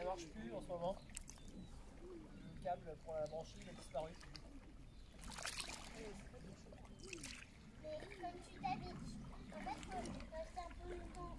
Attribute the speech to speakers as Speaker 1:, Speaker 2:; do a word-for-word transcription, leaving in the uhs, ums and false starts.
Speaker 1: Ça marche plus en ce moment. Le câble pour la brancher il a disparu.
Speaker 2: Mais comme tu t'habilles, en fait, faut rester un peu longtemps